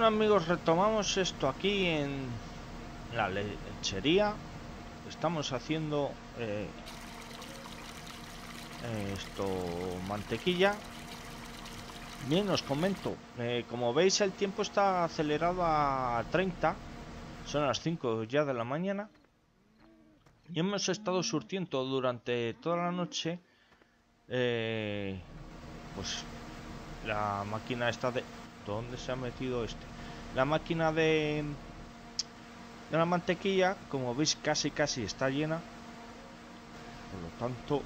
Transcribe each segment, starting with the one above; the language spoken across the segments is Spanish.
Bueno amigos, retomamos esto aquí en la lechería. Estamos haciendo mantequilla. Bien, os comento, como veis el tiempo está acelerado a 30. Son las 5 ya de la mañana y hemos estado surtiendo durante toda la noche pues la máquina está de... ¿Dónde se ha metido este? La máquina de la mantequilla, como veis, casi está llena. Por lo tanto,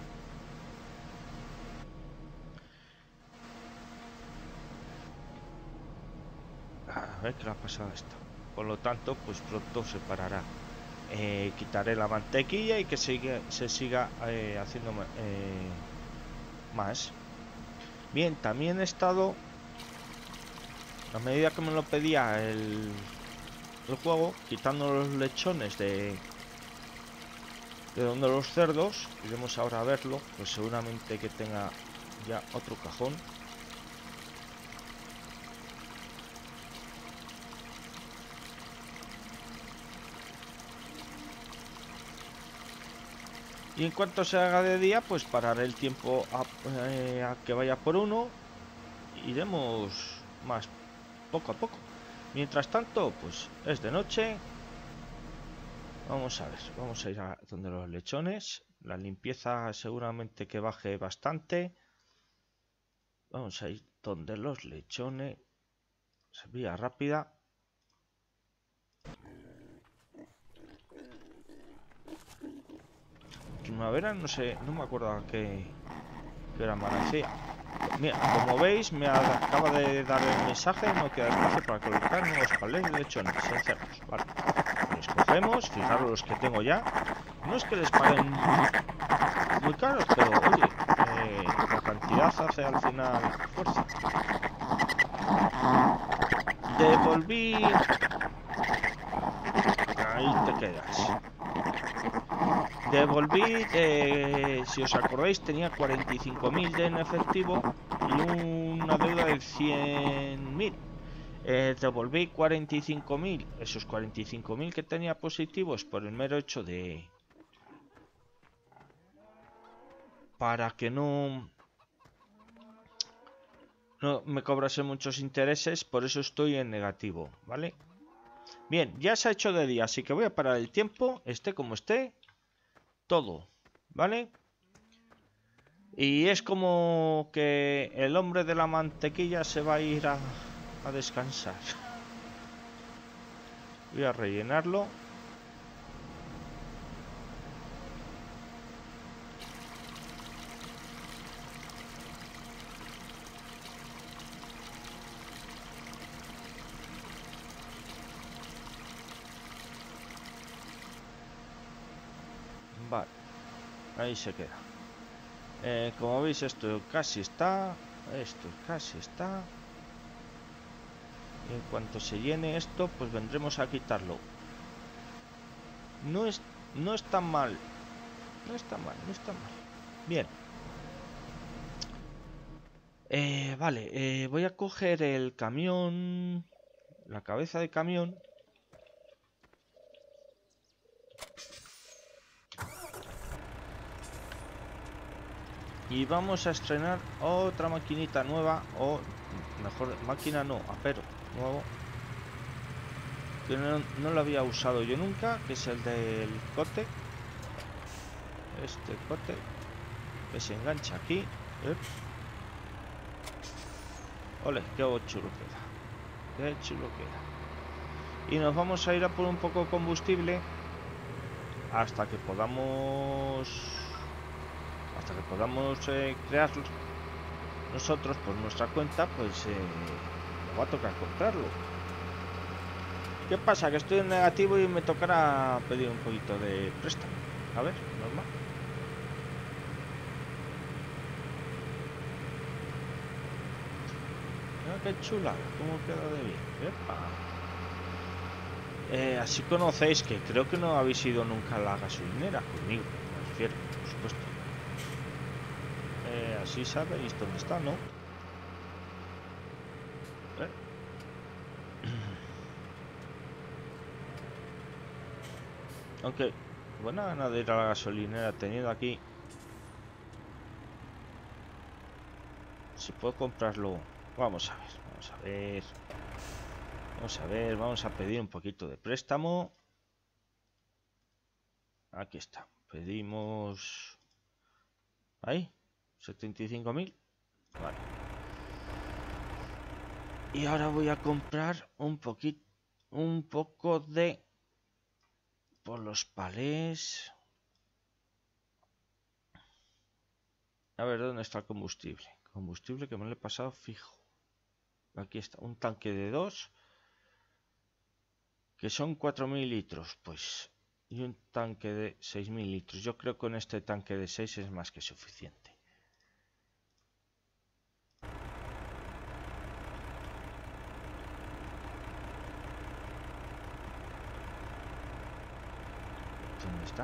a ver qué le ha pasado a esto. Por lo tanto, pues pronto se parará. Quitaré la mantequilla y que se siga haciendo más. Bien, también he estado, a medida que me lo pedía el juego, quitando los lechones de donde los cerdos. Iremos ahora a verlo, pues seguramente que tenga ya otro cajón. Y en cuanto se haga de día, pues pararé el tiempo a que vaya por uno. Iremos más poco a poco. Mientras tanto, pues es de noche. Vamos a ver, vamos a ir a donde los lechones. La limpieza seguramente que baje bastante. Vamos a ir donde los lechones. Vía rápida. Primavera, no sé, no me acuerdo a qué hora amanecía. Mira, como veis, me acaba de dar el mensaje. No queda espacio para colocar nuevos palés de lechones en cerdos. Vale, los cogemos. Fijaros los que tengo ya. No es que les paguen muy caros, pero oye, la cantidad hace al final fuerza. Devolví. Ahí te quedas. Devolví, si os acordáis, tenía 45.000 en efectivo y una deuda de 100.000. Devolví 45.000, esos 45.000 que tenía positivos por el mero hecho de... para que no me cobrase muchos intereses, por eso estoy en negativo, ¿vale? Bien, ya se ha hecho de día, así que voy a parar el tiempo, esté como esté, todo, ¿vale? Y es como que el hombre de la mantequilla se va a ir a descansar. Voy a rellenarlo. Vale, ahí se queda. Como veis, esto casi está. Esto casi está. En cuanto se llene esto, pues vendremos a quitarlo. No es tan mal. No está mal. Bien. Vale, voy a coger el camión. La cabeza de camión. Y vamos a estrenar otra maquinita nueva. O mejor, máquina no, apero nuevo. Que no lo había usado yo nunca, que es el del cote. Este cote que se engancha aquí. Ole, qué chulo queda. Qué chulo queda. Y nos vamos a ir a por un poco de combustible hasta que podamos crear nosotros por nuestra cuenta. Pues nos va a tocar comprarlo. ¿Qué pasa? Que estoy en negativo y me tocará pedir un poquito de préstamo. A ver, normal. Mira qué chula, cómo queda de bien. Así conocéis que creo que no habéis ido nunca a la gasolinera conmigo, me refiero, por supuesto. Así sabéis dónde está, ¿no? Aunque buena gana de ir a la gasolinera teniendo aquí. Si puedo comprarlo. Vamos a ver, vamos a ver. Vamos a ver, vamos a pedir un poquito de préstamo. Aquí está. Pedimos... Ahí, 75.000. Vale. Y ahora voy a comprar un poco de... Por los palés. A ver, ¿dónde está el combustible? Combustible que me lo he pasado fijo. Aquí está, un tanque de 2. Que son 4.000 litros. Pues... Y un tanque de 6.000 litros. Yo creo que con este tanque de 6 es más que suficiente. ¿Dónde está?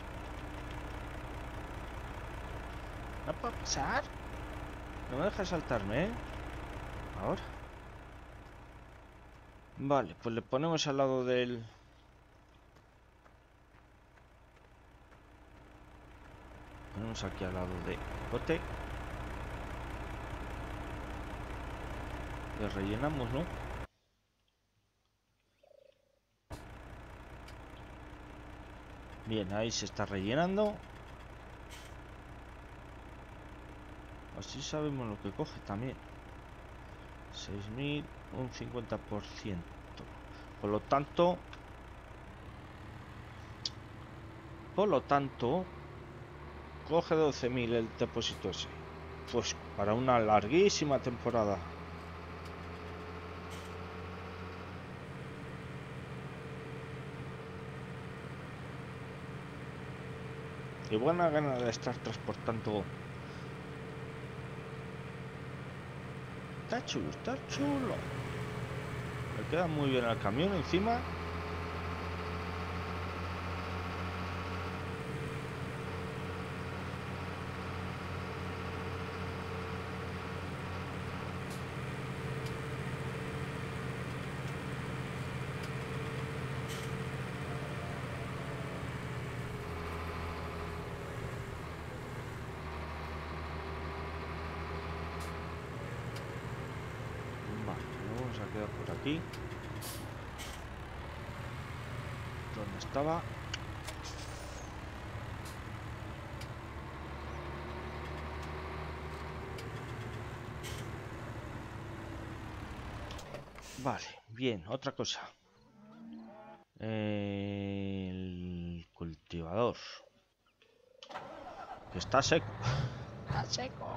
¿No puedo pasar? No me deja saltarme, ¿eh? Ahora. Vale, pues le ponemos al lado del... Ponemos aquí al lado de bote. Le rellenamos, ¿no? Bien, ahí se está rellenando. Así sabemos lo que coge también. 6.000, un 50%. Por lo tanto, coge 12.000 el depósito ese. Pues para una larguísima temporada. Y buena gana de estar transportando. Está chulo, está chulo. Le queda muy bien al camión encima. Por aquí donde estaba. Vale, bien, otra cosa. El cultivador que está seco. Está seco.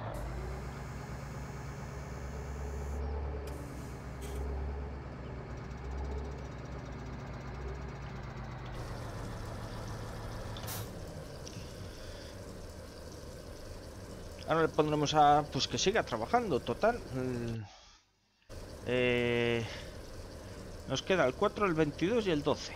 Ahora le pondremos a... Pues que siga trabajando, total. Nos queda el 4, el 22 y el 12.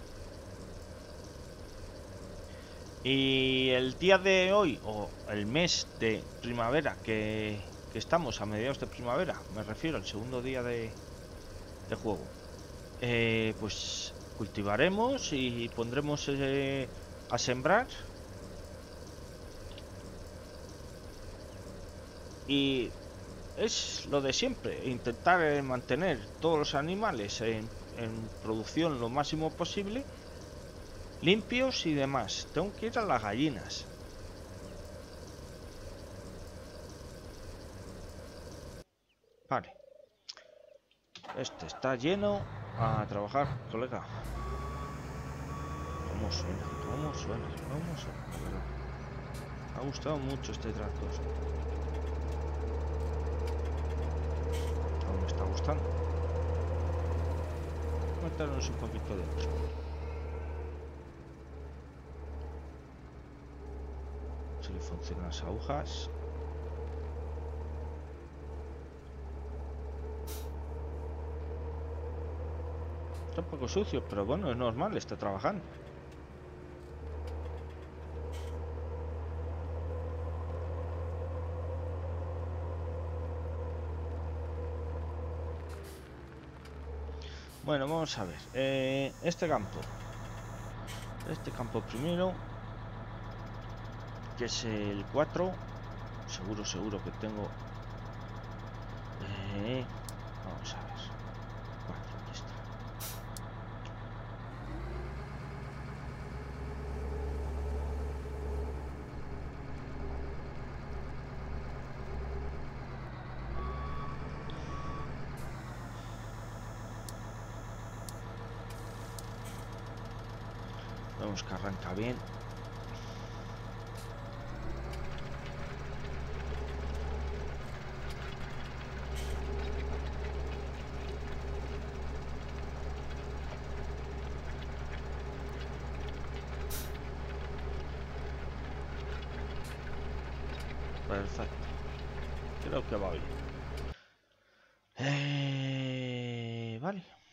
Y el día de hoy, o el mes de primavera, que estamos a mediados de primavera, me refiero al segundo día de juego, pues cultivaremos y pondremos a sembrar. Y es lo de siempre, intentar mantener todos los animales en producción lo máximo posible, limpios y demás. Tengo que ir a las gallinas. Vale. Este está lleno. A trabajar, colega. ¿Cómo suena? ¿Cómo suena? ¿Cómo suena? Me ha gustado mucho este tractor. Me está gustando. Meternos un poquito dentro. Si le funcionan las agujas. Está un poco sucio, pero bueno, es normal, está trabajando. Bueno, vamos a ver. Este campo este campo primero, que es el 4. Seguro que tengo. Vamos a ver. 4, aquí está. Vemos que arranca bien. Perfecto. Creo que va bien. Vale.